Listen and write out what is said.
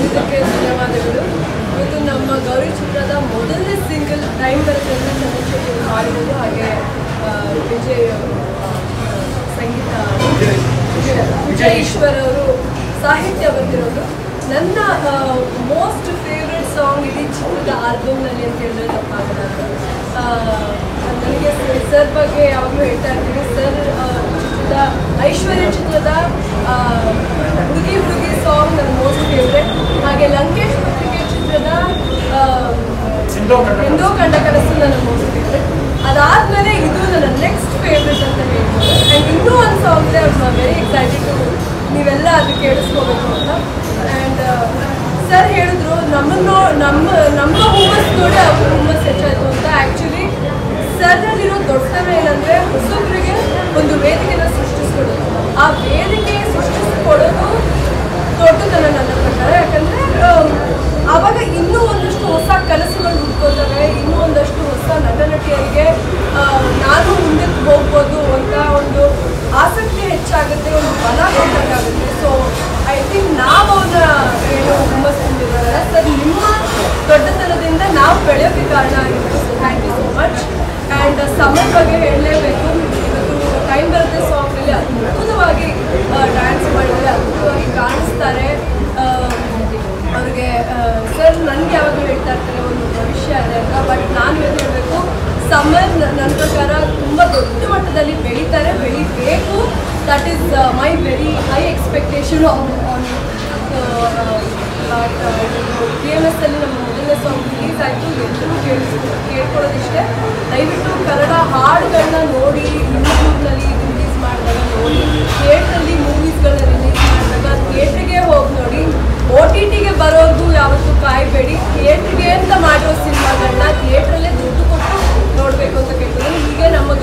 ಬಂದಿದ್ದಕ್ಕೆ ಧನ್ಯವಾದಗಳು. ಇವತ್ತು ನಮ್ಮ ಗೌರಿ ಚಿತ್ರದ ಮೊದಲನೇ ಸಿಂಗಲ್ ಟೈಮ್ ಬರುತ್ತೆ ಅಂತ ಚಂದ್ರಶೇಖರ್ ಹಾಡಿರೋದು, ಹಾಗೆ ವಿಜಯ್ ಸಂಗೀತ ವಿಜಯ್ ಈಶ್ವರ್ ಅವರು ಸಾಹಿತ್ಯ ಬಂದಿರೋದು. ನನ್ನ ಮೋಸ್ಟ್ ಫೇವ್ರೆಟ್ ಸಾಂಗ್ ಇಡೀ ಚಿತ್ರದ ಆಲ್ಬಮ್ನಲ್ಲಿ ಅಂತ ಹೇಳಿದ್ರೆ ತಪ್ಪಾಗಲ್ಲ. ನನಗೆ ಸರ್ ಬಗ್ಗೆ ಯಾವಾಗಲೂ ಹೇಳ್ತಾ ಇರ್ತೀನಿ. ಸರ್ ಚಿತ್ರದ ಐಶ್ವರ್ಯ ಚಿತ್ರದ ಹುಡುಗಿ ಹುಡುಗಿ ಸಾಂಗ್ ನನ್ನ ಮೋಸ್ಟ್ ಫೇವ್ರೆಟ್. ಹಾಗೆ ಲಂಕೇಶ್ ಪತ್ರಿಕೆ ಚಿತ್ರದ ಎಂದೋ ಕಂಡ ಕನಸು ನನ್ನ ಮೋಸ್ಟ್ ಫೇವ್ರೆಟ್. ಅದಾದಮೇಲೆ ಇದು ನನ್ನ ನೆಕ್ಸ್ಟ್ ಫೇವ್ರೆಟ್ ಅಂತ ಹೇಳ್ಬೋದು. ಆ್ಯಂಡ್ ಇನ್ನೂ ಒಂದು ಸಾಂಗ್ ಇದೆ, ಐ ವೆರಿ ಎಕ್ಸೈಟೆಡ್ ಟು ನೀವೆಲ್ಲ ಅದು ಕೇಳಿಸ್ಕೋಬೇಕು ಅಂತ. ಆ್ಯಂಡ್ ಸರ್ ಹೇಳಿದ್ರು ನಮ್ಮ ಹುಮ್ಮಸ್ ನೋಡಿ ಅವ್ರ ಹುಮ್ಮಸ್ ಹೆಚ್ಚಾಯಿತು ಅಂತ. ಆ್ಯಕ್ಚುಲಿ ಸರ್ನಲ್ಲಿರೋ ದೊಡ್ಡತನ ಏನಂದರೆ ಹೊಸೊಬ್ಬರಿಗೆ ಒಂದು ವೇದಿಕೆನ ಸೃಷ್ಟಿಸ್ಕೊಡೋದು. ಆ ವೇದಿಕೆ ಸೃಷ್ಟಿಸ್ಕೊಡೋದು ದೊಡ್ಡತನ ನನ್ನ ಪ್ರಕಾರ. ಯಾಕಂದರೆ ಆವಾಗ ಇನ್ನೂ ಒಂದಷ್ಟು ಹೊಸ ಕನಸುಗಳು ಹುಡ್ಕೋತವೆ, ಇನ್ನೂ ಒಂದಷ್ಟು ಹೊಸ ನಟ ನಟಿಯರಿಗೆ ನಾನು ಮುಂದಕ್ಕೆ ಹೋಗ್ಬೋದು ಅಂತ ಒಂದು ಆಸಕ್ತಿ ಹೆಚ್ಚಾಗುತ್ತೆ, ಒಂದು ಬಲ ಕೊಟ್ಟಾಗುತ್ತೆ. ಸೊ ಐ ಥಿಂಕ್ ನಾವು ಅವರ ಏನು ಹುಮ್ಮಸ್ ತುಂಬಿದ್ದಾರೆ ಸರ್, ನಿಮ್ಮ ದೊಡ್ಡತನದಿಂದ ನಾವು ಬೆಳೆಯೋಕ್ಕೆ ಕಾರಣ ಆಗಿತ್ತು. So thank you so much. And Samar ಬಗ್ಗೆ ಹೇಳಲೇಬೇಕು. ಇವತ್ತು ಟೈಮ್ ಬರುತ್ತೆ ಸಾಂಗಲ್ಲಿ ಅದ್ಭುತವಾಗಿ ಡ್ಯಾನ್ಸ್ ಮಾಡಿದರೆ, ಅದ್ಭುತವಾಗಿ ಕಾಣಿಸ್ತಾರೆ. ಅವ್ರಿಗೆ ಸರ್ ನನಗೆ ಯಾವಾಗಲೂ ಹೇಳ್ತಾ ಇರ್ತಾರೆ ಒಂದು ಭವಿಷ್ಯ ಇದೆ ಅಂತ. ಬಟ್ ನಾನು ಇವತ್ತು ಹೇಳಬೇಕು, ಸಮರ್ ನನ್ನ ಪ್ರಕಾರ ತುಂಬ ದೊಡ್ಡ ಮಟ್ಟದಲ್ಲಿ ಬೆಳಿಬೇಕು. That is my very high expectation on DMS ಅಲ್ಲಿ ನಮ್ಮ ಮೊದಲನೇ ಸಾಂಗ್ ರಿಲೀಸ್ ಆಯಿತು. ಎಲ್ಲರೂ ಕೇಳ್ಕೊಳ್ಳೋದಿಷ್ಟೇ, ದಯವಿಟ್ಟು ಕನ್ನಡ ಹಾಡುಗಳನ್ನ ನೋಡಿ, ಯೂಟ್ಯೂಬ್ನಲ್ಲಿ ರಿಲೀಸ್ ಮಾಡಿದಾಗ ನೋಡಿ, ಥಿಯೇಟ್ರಲ್ಲಿ ಮೂವೀಸ್ಗಳನ್ನ ರಿಲೀಸ್ ಮಾಡಿದಾಗ ಥಿಯೇಟ್ರಿಗೆ ಹೋಗಿ ನೋಡಿ. OTTಗೆ ಬರೋದು ಯಾವತ್ತೂ ಕಾಯಬೇಡಿ. ಥಿಯೇಟ್ರಿಗೆ ಅಂತ ಮಾಡಿರೋ ಸಿನಿಮಾಗಳನ್ನ ಥಿಯೇಟ್ರಲ್ಲೇ ದುಡ್ಡು ಕೊಟ್ಟು ನೋಡಬೇಕು ಅಂತ ಕೇಳ್ತಾರೆ. ಹೀಗೆ ನಮ್ಮ